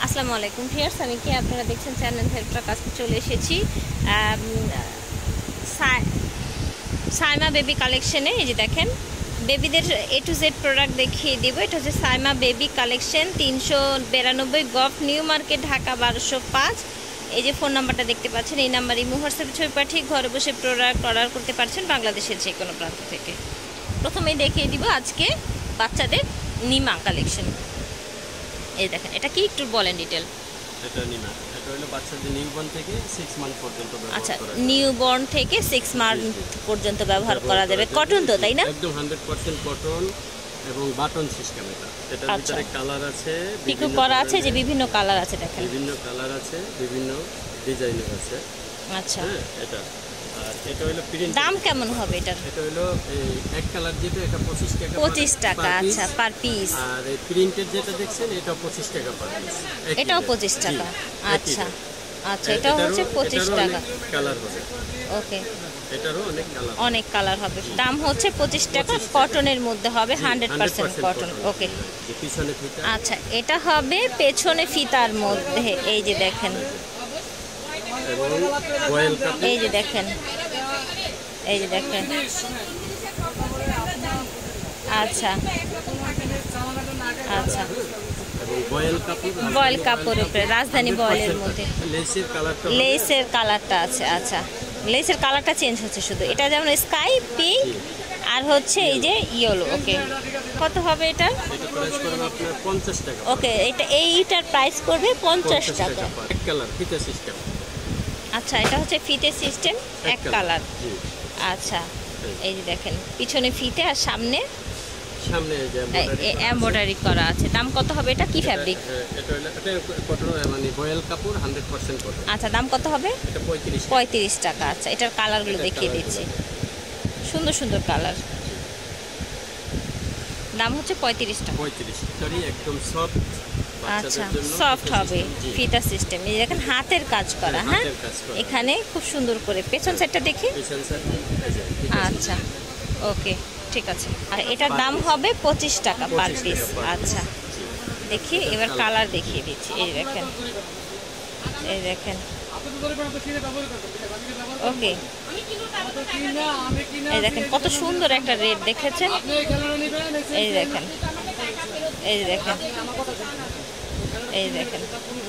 আসসালামু আলাইকুম ভিউয়ার্স, আমি কি আপনারা দেখছেন চ্যানেল হেল্পটা কাছে চলে এসেছি সাইমা বেবি কালেকশনে। এই যে দেখেন বেবিদের A to Z প্রোডাক্ট দেখিয়ে দেব। এটা হচ্ছে সাইমা বেবি কালেকশন 392 গভ, নিউ মার্কেট, ঢাকা 1205। এই যে ফোন নাম্বারটা দেখতে পাচ্ছেন, এই নাম্বারে হোয়াটসঅ্যাপে ছবি পাঠিয়ে ঘরে বসে প্রোডাক্ট অর্ডার করতে পারছেন বাংলাদেশের যে কোনো প্রান্ত থেকে। প্রথমেই দেখিয়ে দিব আজকে বাচ্চাদের নিমা কালেকশন। এই দেখেন এটা কি একটু বলেন ডিটেল। এটা নিমা, এটা হলো বাচ্চাদের নিউবর্ন থেকে 6 মান্থ পর্যন্ত ব্যবহার করা আচ্ছা, নিউবর্ন থেকে 6 মান্থ পর্যন্ত ব্যবহার করা যাবে। কটন তো, তাই না? একদম 100% কটন এবং বাটন সিস্টেম। এটার ভিতরে কালার আছে, পিকো করা আছে, যে বিভিন্ন কালার আছে দেখেন, বিভিন্ন কালার আছে, বিভিন্ন ডিজাইনের আছে। আচ্ছা, এটা আর এটা হলো প্রিন্ট। দাম কেমন হবে এটার? এটা হলো এই এক কালার যেটা, এটা 25 টাকা। 25 টাকা, আচ্ছা, পার পিস। আর এই প্রিন্টেড যেটা দেখছেন এটা 25 টাকা পার পিস। এটাও 25 টাকা, আচ্ছা আচ্ছা, এটাও হচ্ছে 25 টাকা। কালার হবে, ওকে, এটারও অনেক কালার হবে। দাম হচ্ছে 25 টাকা, কটনের মধ্যে হবে, 100% কটন। ওকে, পিছনে ফিতা। আচ্ছা, এটা হবে পেছনে ফিতার মধ্যে। এই যে দেখেন, এই যে দেখেন, এই যে দেখেন, আচ্ছা আচ্ছা, বয়েল কাপড়ের উপরে, রাজধানী বয়েলের মধ্যে লেসের কালারটা আছে। আচ্ছা, লেসের কালারটা চেঞ্জ হচ্ছে শুধু। এটা যেমন স্কাই পিঙ্ক আর হচ্ছে এই যে ইয়েলো। ওকে, কত হবে এটা? ওকে, এইটার প্রাইস করবে 50 টাকা। এক কালার ফিতা সিস্টেম। আচ্ছা, এটা হচ্ছে ফিতে সিস্টেম, এক কালার। আচ্ছা, এই যে দেখেন পিছনে ফিতে আর সামনে এমব্রয়ডারি করা আছে। দাম কত হবে এটা? কি ফ্যাব্রিক? এটা কটন, মানে বয়েল কাপড়, 100% কটন। আচ্ছা, দাম কত হবে? এটা 35 টাকা। আচ্ছা, এটার কালারগুলো দেখিয়ে দিচ্ছি, সুন্দর সুন্দর কালার। দাম হচ্ছে 35 টাকা। 35 একদম সফট। আচ্ছা, সফট হবে, ফিতা সিস্টেম। এই দেখেন হাতের কাজ করা। হ্যাঁ, এখানে খুব সুন্দর করে পেছন সাইডটা দেখি। আচ্ছা, ওকে, ঠিক আছে। আর এটার দাম হবে 25 টাকা পার পিস। আচ্ছা, দেখি এবার কালার দেখিয়ে দিচ্ছি। এই দেখেন, এই দেখেন, ওকে, এই দেখেন কত সুন্দর একটা রেড দেখেছেন। এই দেখেন, এই দেখেন, এই দেখেন,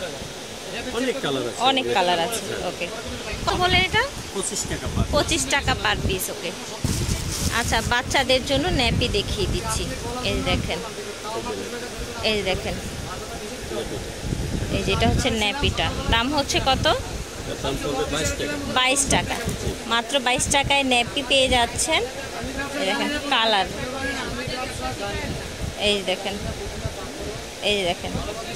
অনেক কালার আছে। ওকে, কত বলেন এটা? 25 টাকা পার পিস। ওকে, আচ্ছা, বাচ্চাদের জন্য ন্যাপি দেখিয়ে দিচ্ছি। এই দেখেন, এই দেখেন, এই যেটা হচ্ছে ন্যাপিটা। দাম হচ্ছে কত? 22 টাকা। মাত্র 22 টাকায় ন্যাপি পেয়ে যাচ্ছেন। এই দেখেন কালার, এই দেখেন, এই দেখেন,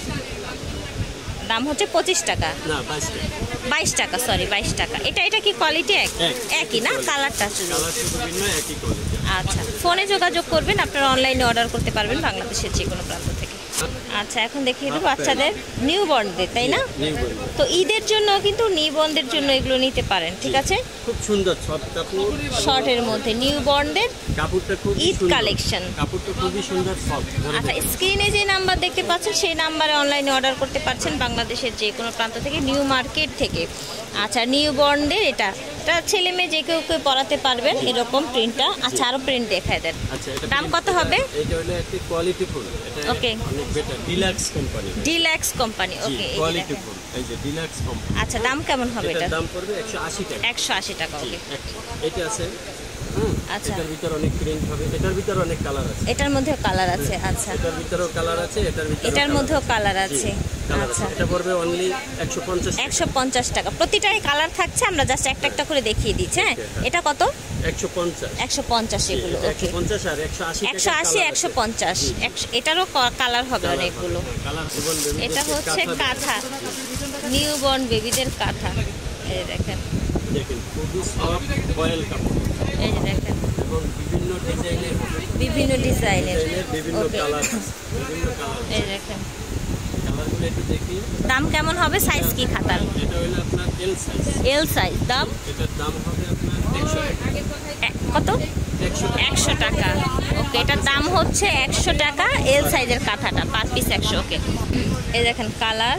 দাম হচ্ছে 25 টাকা। 22 টাকা, সরি 22 টাকা। এটা কি কোয়ালিটি একই না? কালারটা শুধু। আচ্ছা, ফোনে যোগাযোগ করবেন, আপনারা অনলাইনে অর্ডার করতে পারবেন বাংলাদেশের যে কোনো প্রান্ত থেকে। আচ্ছা, এখন দেখিয়ে দেবো বাচ্চাদের নিউবর্নদের, তাই না? তো ঈদের জন্য কিন্তু নিউবর্নদের জন্য এগুলো নিতে পারেন। ঠিক আছে, খুব সুন্দর শর্ট কাপড়, শর্টের মধ্যে নিউবর্নদের কাপড়টা খুব ঈদ কালেকশন। কাপড়টা খুবই সুন্দর সফট। আচ্ছা, স্ক্রিনে যে নাম্বার দেখতে পাচ্ছেন সেই নাম্বারে অনলাইনে অর্ডার করতে পারছেন বাংলাদেশের যে কোনো প্রান্ত থেকে, নিউ মার্কেট থেকে। আচ্ছা, নিউবর্নদের এটা ছেলে মেয়ে যে কেউ পরাতে পারবেন এরকম প্রিন্টটা। আচ্ছা, আরো প্রিন্ট দেখায় দেন। দাম কত হবে? এটা হলো একটা কোয়ালিটি ফুল। এটা ওকে, অনেক better, deluxe company. Deluxe company. Okay, quality full, এই যে ডিলাক্স কোম্পানি। আচ্ছা, দাম কেমন হবে এটা? দাম পড়বে 180 টাকা। 180 টাকা। ওকে, এটা আছে। আচ্ছা, এটার ভিতর অনেক প্রিন্ট হবে, এটার ভিতর অনেক কালার আছে। এটার মধ্যেও কালার আছে। আচ্ছা, এটার ভিতরেও কালার আছে, এটার মধ্যেও কালার আছে। আচ্ছা, এটা পড়বে অনলি 150 টাকা। প্রতিটাই কালার থাকছে, আমরা জাস্ট একটা একটা করে দেখিয়ে দিচ্ছি। হ্যাঁ, এটা কত? 150 এগুলো। ওকে, 150 আর 180 150 এটারও কালার হবে অনেকগুলো। এটা হচ্ছে কাঁথা, নিউবর্ন বেবিদের কাঁথা। এই দেখেন, খুবই সফট বয়েল কাপড়। এই যে দেখেন, এবং বিভিন্ন ডিজাইনের বিভিন্ন কালার। এই দেখেন, কালারগুলো একটু দেখি। দাম কেমন হবে? সাইজ কি খাতার? এটা হলো আপনার এল সাইজ। L size. দাম? এটার দাম হবে আপনার 100 টাকা। কত? 100 টাকা। ওকে, এটার দাম হচ্ছে 100 টাকা। এল সাইজের কাঁথাটা পার পিস 100। ওকে, এই দেখেন কালার,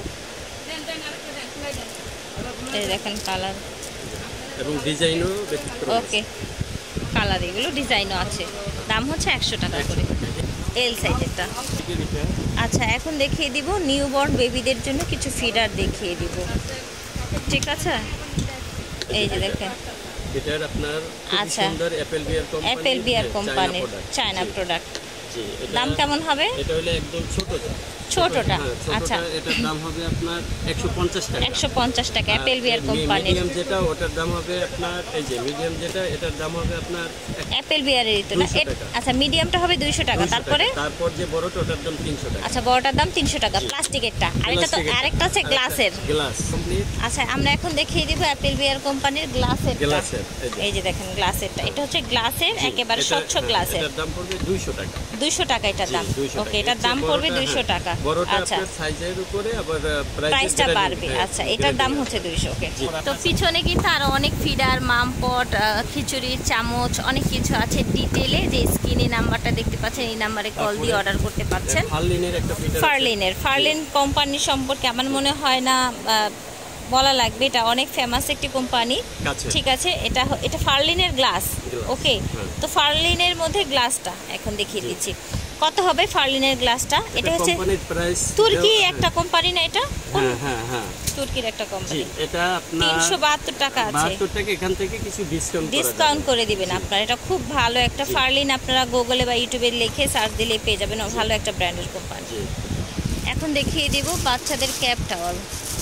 এই দেখেন কালার এবং ডিজাইনও ওকে, কালার এগুলো ডিজাইনও আছে। দাম হচ্ছে 100 টাকা করে এল সাইজেরটা। আচ্ছা, এখন দেখিয়ে দিব নিউবর্ন বেবিদের জন্য কিছু ফিডার দেখিয়ে দিব, ঠিক আছে? এই যে দেখেন, এটার আপনার আচ্ছা, সুন্দর অ্যাপেল বিয়ার কোম্পানির চায়না প্রোডাক্ট। দাম কেমন হবে? এটা হলো একদম ছোটটা। আচ্ছা, এটার দাম হবে আপনার 150 টাকা। 150 টাকা অ্যাপেল বিয়ার কোম্পানির। মিডিয়াম যেটা ওটার দাম হবে আপনার, এই যে মিডিয়াম যেটা এটার দাম হবে আপনার অ্যাপেল বিয়ারের তো না? আচ্ছা, মিডিয়ামটা হবে 200 টাকা। তারপর যে বড়টা ওটার দাম 300 টাকা। আচ্ছা, বড়টার দাম 300 টাকা প্লাস্টিকেরটা। আর এটা তো আরেকটা আছে গ্লাসের। Glass complete. আচ্ছা, আমরা এখন দেখিয়ে দিব অ্যাপেল বিয়ার কোম্পানির গ্লাসেরটা। এই যে দেখেন গ্লাসেরটা, এটা হচ্ছে গ্লাসের, একেবারে স্বচ্ছ গ্লাসের। এটার দাম পড়বে 200 টাকা। 200 টাকা এটার দাম। ওকে, এটার দাম পড়বে 200 টাকা। আচ্ছা, সাইজের উপরে আবার প্রাইসটা বাড়বে। আচ্ছা, এটার দাম হচ্ছে 200। ওকে, তো পিছনে কিন্তু আরো অনেক ফিডার, মামপট, খিচুড়ি, চামচ, অনেক কিছু আছে ডিটেলে। যে স্ক্রিনে নাম্বারটা দেখতে পাচ্ছেন, এই নাম্বারে কল দিয়ে অর্ডার করতে পারছেন। ফার্লিন কোম্পানি সম্পর্কে আমার মনে হয় না বলা লাগবে, এটা অনেক ফেমাস একটি কোম্পানি, ঠিক আছে? এটা ফার্লিনের গ্লাস। ওকে, তো ফার্লিনের মধ্যে গ্লাসটা এখন দেখিয়ে দিচ্ছি। কত হবে ফার্লিনের গ্লাসটা? এটা হচ্ছে তুর্কি একটা কোম্পানি না? এটা তুর্কির একটা কোম্পানি। এটা আপনার 372 টাকা আছে। 72 টাকা। এখান থেকে কিছু ডিসকাউন্ট করে দিবেন আপনারা। এটা খুব ভালো একটা ফার্লিন, আপনারা গুগলে বা ইউটিউবে লিখে সার্চ দিলে পেয়ে যাবেন, ভালো একটা ব্র্যান্ডের কোম্পানি। এখন দেখিয়ে দিব বাচ্চাদের ক্যাপ টাওয়াল।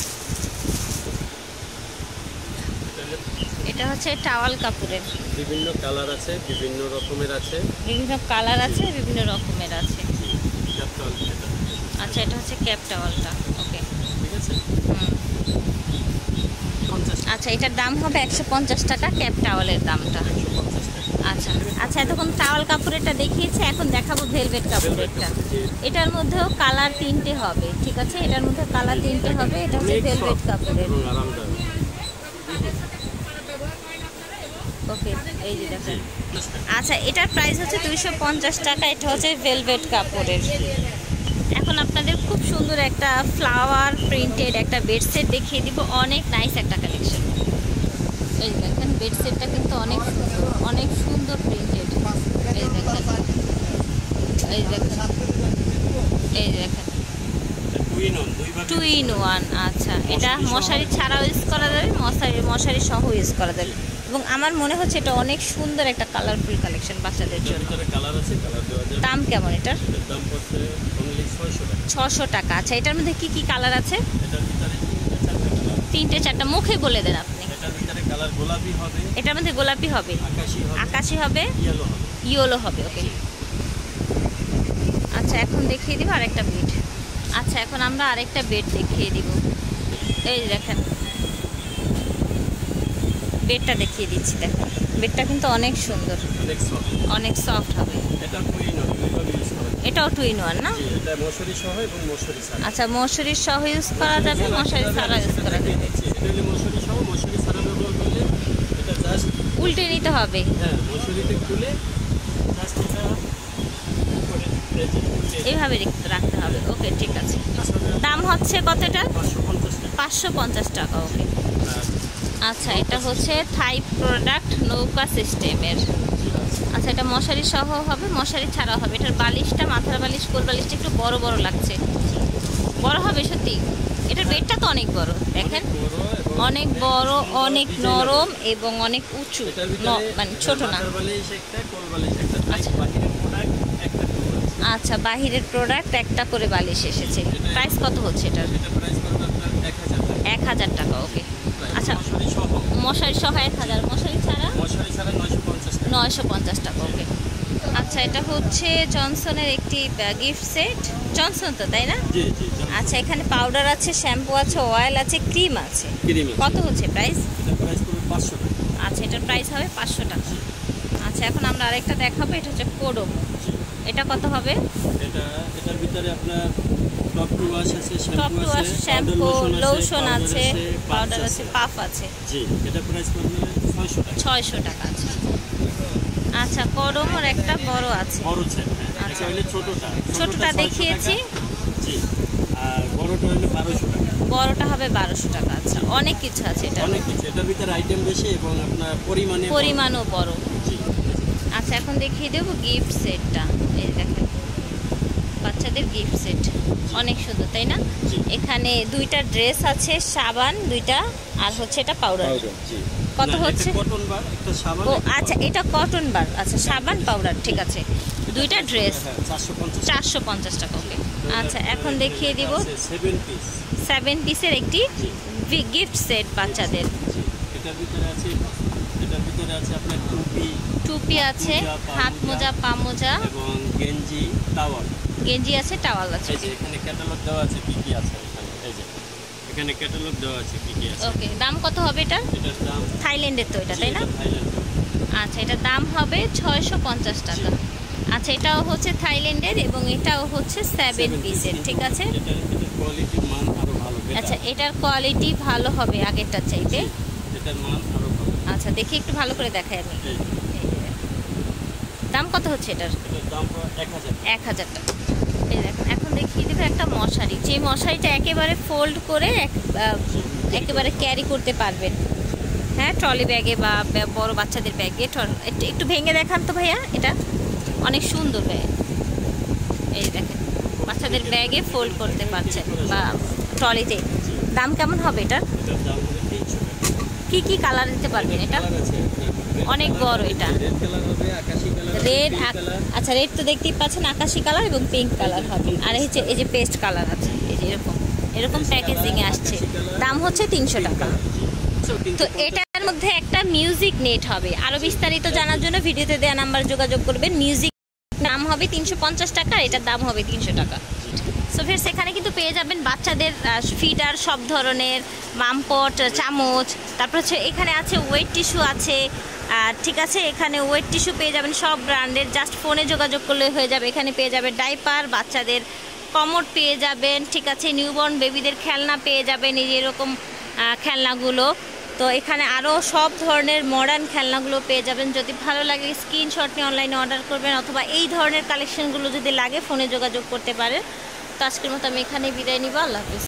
এটা হচ্ছে টাওয়াল কাপড়ের, বিভিন্ন কালার আছে, বিভিন্ন রকমের আছে। আচ্ছা, এটা হচ্ছে ক্যাপ টাওয়ালটা। ওকে, ঠিক আছে। আচ্ছা, এটার দাম হবে 150 টাকা ক্যাপ টাওয়ালের দামটা। আচ্ছা আচ্ছা, এতক্ষণ টাওয়াল কাপড়েরটা দেখিয়েছে, এখন দেখাবো ভেলভেট কাপড়েরটা। এটার মধ্যেও কালার 3টে হবে, ঠিক আছে? এটার মধ্যে কালার 3টে হবে। এটা হচ্ছে ভেলভেট কাপড়ের। ওকে, এই যে দেখেন। আচ্ছা, এটার প্রাইস হচ্ছে 250 টাকা। এটা হচ্ছে ভেলভেট কাপড়ের। এখন আপনাদের খুব সুন্দর একটা ফ্লাওয়ার প্রিন্টেড একটা বেডসেট দেখিয়ে দিব, অনেক নাইস একটা কালেকশন। এই দেখেন বেডসেটটা কিন্তু অনেক সুন্দর প্রিন্টেড। এই দেখেন, এই দেখেন, এই দেখেন, 2 in 1। আচ্ছা, এটা মশারি ছাড়াও ইউজ করা যাবে, মশারি সহ ইউজ করা যাবে। এবং আমার মনে হচ্ছে এটা অনেক সুন্দর একটা কালারফুল কালেকশন বাচ্চাদের জন্য। দাম কেমন এটার? 600 টাকা। আচ্ছা, এটার মধ্যে কি কি কালার আছে? 3টে 4টা মুখে বলে দেন আপনি। এটার মধ্যে গোলাপি হবে, আকাশি হবে, ইয়েলো হবে। ওকে, আচ্ছা, এখন দেখিয়ে দিব আরেকটা বেড। আচ্ছা, এখন আমরা আরেকটা বেড দেখিয়ে দিব। এই দেখেন বেডটা দেখিয়ে দিচ্ছি। দেখেন বেডটা কিন্তু অনেক সুন্দর, অনেক সফট হবে। এটাও 2 in 1 না? আচ্ছা, মশারি সহ ইউজ করা যাবে, মশারি ছাড়া ইউজ করা যাবে। উল্টে নিতে হবে। এইভাবে রাখতে হবে। ওকে, ঠিক আছে। দাম হচ্ছে কতটা? 550 টাকা। ওকে, আচ্ছা, এটা হচ্ছে থাই প্রোডাক্ট নৌকা সিস্টেমের। আচ্ছা, এটা মশারি সহ হবে, মশারি ছাড়াও হবে। এটার বালিশটা, মাথার বালিশ, কোল বালিশটা একটু বড় বড় লাগছে। বড় হবে সত্যি। এটার বেডটা তো অনেক বড়, দেখেন অনেক বড়, অনেক নরম এবং অনেক উঁচু, মানে ছোট না। আচ্ছা, বাহিরের প্রোডাক্ট একটা করে বালিশ এসেছে। প্রাইস কত হচ্ছে এটার? 1000 টাকা। ওকে, আচ্ছা, মশারি সহ 1000, মশারি ছাড়া 950 টাকা। ওকে, আচ্ছা, এটা হচ্ছে জনসনের একটি গিফট সেট। জনসন তো, তাই না? আচ্ছা, এখানে পাউডার আছে, শ্যাম্পু আছে, অয়েল আছে, ক্রিম আছে। কত হচ্ছে প্রাইস? আচ্ছা, এটার প্রাইস হবে 500 টাকা। আচ্ছা, এখন আমরা আরেকটা দেখাবো। এটা হচ্ছে কোডোমো। এটা কত হবে? এটার ভিতরে আপনার টপ টু ওয়াশ আছে, শ্যাম্পু, লোশন আছে, পাউডার আছে, পাফ আছে। জি, এটা প্রাইস পড়বে 600 টাকা। 600 টাকা। আচ্ছা, আচ্ছা, করমর একটা বড় আছে। বড় সেট, এটা আচ্ছা। হলো ছোটটা। ছোটটা 600 দেখিয়েছি। টাকা। জি। আর বড়টা হলো 1200 টাকা। বড়টা হবে 1200 টাকা। আচ্ছা, অনেক কিছু আছে এটা। অনেক কিছু, এটার ভিতরে আইটেম বেশি এবং আপনার পরিমাণও বড়। জি। আচ্ছা, এখন দেখিয়ে দেবো গিফট সেটটা। এই দেখেন, বাচ্চাদের গিফট সেট অনেক সুন্দর, তাই না? জি। এখানে দুইটা ড্রেস আছে, সাবান দুইটা, আর হচ্ছে এটা পাউডার। জি। কত না, হচ্ছে? এটা কটন বার, একটা সাবান। ও আচ্ছা, এটা কটন বার। আচ্ছা, সাবান পাউডার, ঠিক আছে। দুইটা ড্রেস 450 450 টাকা। ওকে। আচ্ছা, এখন দেখিয়ে দিব 7 পিস। 7 পিসের একটি গিফট সেট বাচ্চাদের। জি। এটার ভিতরে আছে আপনার টুপি আছে, হাত মোজা, পা মোজা, এবং গেঞ্জি, টাওয়াল। গেঞ্জি আছে, টাওয়াল আছে। এই যে এখানে ক্যাটালগ দেওয়া আছে কি কি আছে এখানে। এই যে এখানে ক্যাটালগ দেওয়া আছে কি কি আছে। ওকে, দাম কত হবে এটা? এটার দাম, থাইল্যান্ডের তো এটা, তাই না? থাইল্যান্ড। আচ্ছা, এটার দাম হবে 650 টাকা। আচ্ছা, এটাও হচ্ছে থাইল্যান্ডের এবং এটাও হচ্ছে 7 পিসের, ঠিক আছে। এটার কোয়ালিটির মান আরো ভালো। আচ্ছা, এটার কোয়ালিটি ভালো হবে আগেরটার চাইতে। এটার মান আরো ভালো। আচ্ছা, দেখি একটু ভালো করে দেখাই আমি। এই যে, এই যে দেখেন। দাম কত হচ্ছে এটার? এটার দাম 1000। 1000 টাকা। এই দেখেন, এখন দেখিয়ে দেবো একটা মশারি, যে মশারিটা একেবারে ফোল্ড করে একেবারে ক্যারি করতে পারবেন। হ্যাঁ, ট্রলি ব্যাগে বা বড় বাচ্চাদের ব্যাগে। একটু ভেঙে দেখান তো ভাইয়া, এটা অনেক সুন্দর ব্যাগ। এই দেখেন, বাচ্চাদের ব্যাগে ফোল্ড করতে পারছেন বা ট্রলিতে। দাম কেমন হবে এটার? এটার দাম হবে 300 টাকা। কি কি কালার দিতে পারবেন এটা? কালার আছে, অনেক বড় এটা। রেড কালার হবে, আকাশী কালার, রেড, কালার। আচ্ছা, রেড তো দেখতেই পাচ্ছেন, আকাশি কালার এবং পিঙ্ক কালার হবে। আর হচ্ছে এই যে পেস্ট কালার আছে, এই যে এরকম প্যাকেজিং এ আসছে। দাম হচ্ছে 300 টাকা। তো এটার মধ্যে একটা মিউজিক নেট হবে। আরো বিস্তারিত জানার জন্য ভিডিওতে দেওয়া নাম্বার যোগাযোগ করবেন। মিউজিক দাম হবে 350 টাকা, এটার দাম হবে 300 টাকা। সো ফ্রেন্ডস, এখানে কিন্তু পেয়ে যাবেন বাচ্চাদের ফিডার, সব ধরনের মামপট, চামচ। তারপর হচ্ছে এখানে আছে ওয়েট টিস্যু আছে, ঠিক আছে। এখানে ওয়েট টিস্যু পেয়ে যাবেন সব ব্র্যান্ডের, জাস্ট ফোনে যোগাযোগ করলে হয়ে যাবে। এখানে পেয়ে যাবেন ডাইপার, বাচ্চাদের কমোড পেয়ে যাবেন, ঠিক আছে। নিউবর্ন বেবিদের খেলনা পেয়ে যাবেন, এই যে এরকম খেলনাগুলো। তো এখানে আরও সব ধরনের মডার্ন খেলনাগুলো পেয়ে যাবেন। যদি ভালো লাগে স্ক্রিনশট নিয়ে অনলাইনে অর্ডার করবেন, অথবা এই ধরনের কালেকশনগুলো যদি লাগে ফোনে যোগাযোগ করতে পারেন। তো আজকের মতো আমি এখানেই বিদায় নিব। আল্লাহ হাফিজ।